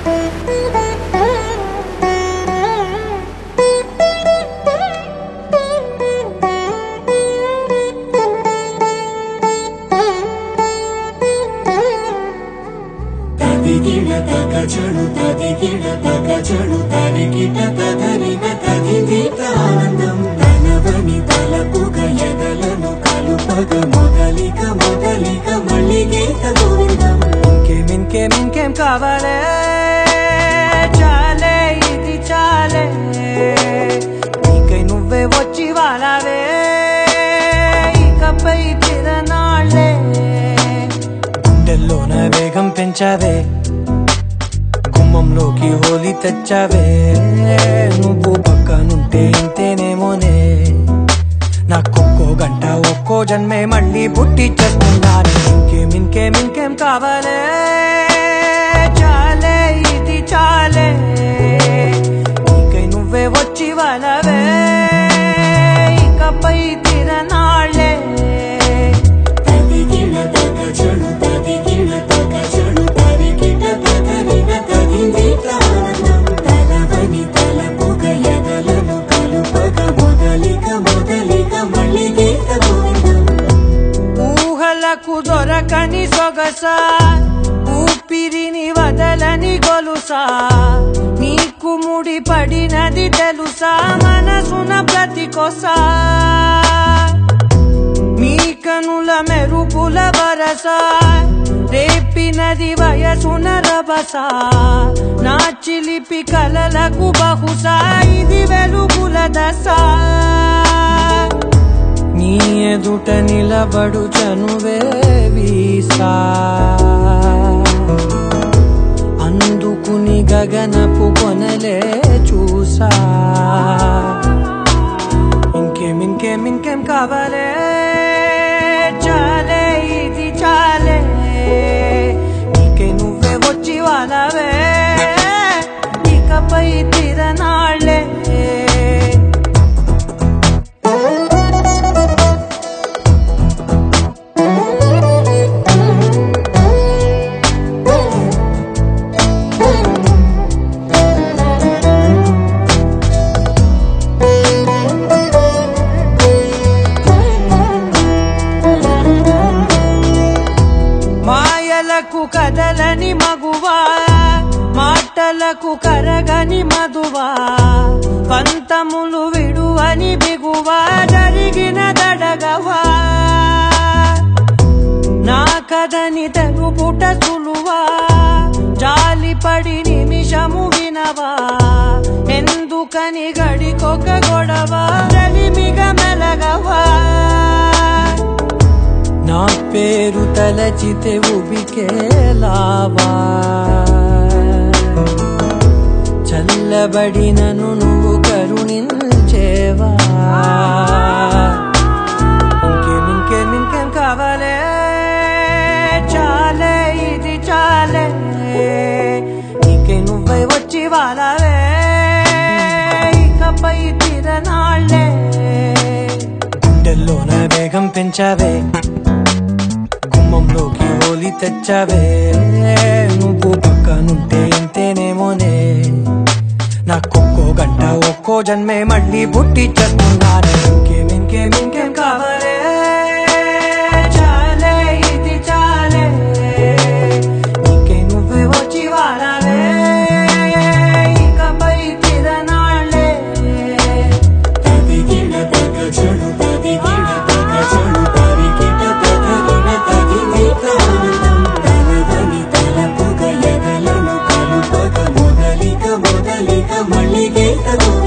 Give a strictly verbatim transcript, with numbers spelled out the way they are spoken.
కావాలే చాలే ఇది చాలే నీకై నువ్వే వచ్చి వాలావే ఇకపై తిరనాళ్ళే గుండెల్లోన వేగం పెంచావే గుమ్మంలోకి హోలీ తెచ్చావే నువ్వు పక్కనుంటే ఇంతేనేమోనే నాకొక్కో గంట ఒక్కో జన్మే మళ్ళీ పుట్టి చేస్తున్నాను ఇంకేం ఇంకేం ఇంకేం కావాలే చాలే ఇది చాలే నీకై నువ్వే వచ్చి వాలవే ఇకపై తిరనాళ్ళే ఊహలకు దొరకని సొగసా ఊపిరిని వదలని గొలుసా నీకు ముడి పడినది తెలుసా మనసున ప్రతి కొసా మీ కనుల మెరుపుల వరసా రేపినది వయసున రభసా నా చిలిపి కలలకు బహుశా ఇది వెలుగుల దశ నీ ఎదుట నిలబడు చనువే వీసా అందుకుని గగనపు కొనలే చూసా ఇంకేం ఇంకేం ఇంకేం కావాలే చాలే ఇది చాలే నీకే నువ్వే వచ్చి వాలవే ఇకపై తిరనాళ్ళే మాయలకు కదలని మగువా మాటలకు కరగని మధువా పంతములు విడువని బిగువా జరిగిన దడగవా నా కదని తెలుపుట సులువా జాలిపడి నిమిషము వినవా ఎందుకని గడికొక గొడవ రలిమిగ మెలగవా నా పేరు తలచితే ఉబికేలావా చల్లబడి నన్ను నువ్వు కరుణించేవా ఇంకేం ఇంకేం ఇంకేం కావాలే చాలే ఇది చాలే నీకే నువ్వే వచ్చి వాలవే ఇకపై తిరనాళ్ళే గుండెల్లోన వేగం పెంచావే గుమ్మంలోకి హోలీ తెచ్చావే నువ్వు పక్కనుంటే ఇంతేనేమోనే నాకొక్కో గంట ఒక్కో జన్మే మళ్ళీ పుట్టి చేస్తున్నాను ఇంకేం ఇంకేం ఇంకేం కావాలే చాలే ఇది చాలే నీకే నువ్వే వచ్చి వాలవే ఇకపై తిరనాళ్ళే మళ్ళీ